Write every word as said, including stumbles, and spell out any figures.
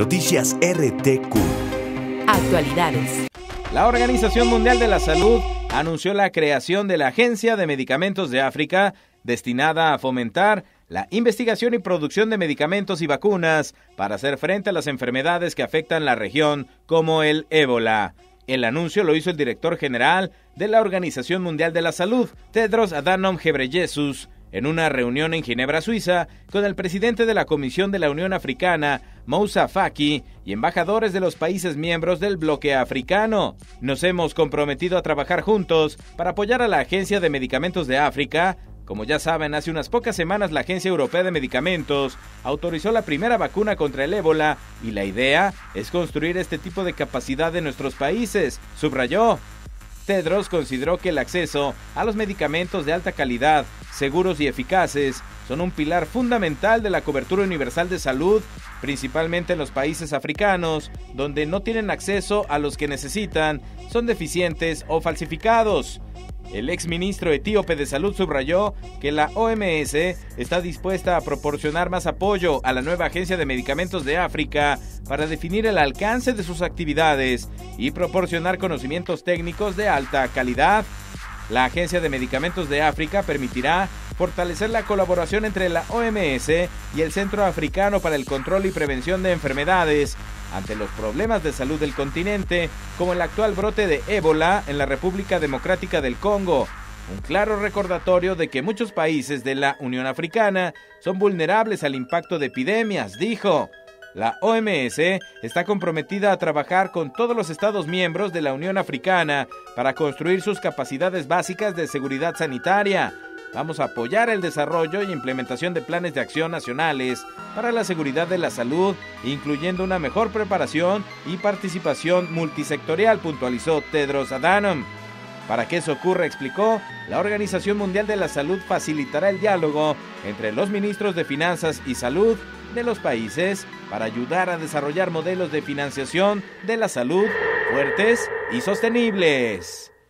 Noticias R T Q. Actualidades. La Organización Mundial de la Salud anunció la creación de la Agencia de Medicamentos de África, destinada a fomentar la investigación y producción de medicamentos y vacunas para hacer frente a las enfermedades que afectan la región, como el ébola. El anuncio lo hizo el director general de la Organización Mundial de la Salud, Tedros Adhanom Ghebreyesus, en una reunión en Ginebra, Suiza, con el presidente de la Comisión de la Unión Africana, Moussa Faki, y embajadores de los países miembros del bloque africano. Nos hemos comprometido a trabajar juntos para apoyar a la Agencia de Medicamentos de África. Como ya saben, hace unas pocas semanas la Agencia Europea de Medicamentos autorizó la primera vacuna contra el ébola y la idea es construir este tipo de capacidad en nuestros países, subrayó. Tedros consideró que el acceso a los medicamentos de alta calidad, seguros y eficaces son un pilar fundamental de la cobertura universal de salud, principalmente en los países africanos, donde no tienen acceso a los que necesitan, son deficientes o falsificados. El exministro etíope de Salud subrayó que la O M S está dispuesta a proporcionar más apoyo a la nueva Agencia de Medicamentos de África para definir el alcance de sus actividades y proporcionar conocimientos técnicos de alta calidad. La Agencia de Medicamentos de África permitirá fortalecer la colaboración entre la O M S y el Centro Africano para el Control y Prevención de Enfermedades ante los problemas de salud del continente, como el actual brote de ébola en la República Democrática del Congo. Un claro recordatorio de que muchos países de la Unión Africana son vulnerables al impacto de epidemias, dijo. La O M S está comprometida a trabajar con todos los Estados miembros de la Unión Africana para construir sus capacidades básicas de seguridad sanitaria. Vamos a apoyar el desarrollo y implementación de planes de acción nacionales para la seguridad de la salud, incluyendo una mejor preparación y participación multisectorial, puntualizó Tedros Adhanom. Para que eso ocurra, explicó, la Organización Mundial de la Salud facilitará el diálogo entre los ministros de Finanzas y Salud de los países para ayudar a desarrollar modelos de financiación de la salud fuertes y sostenibles.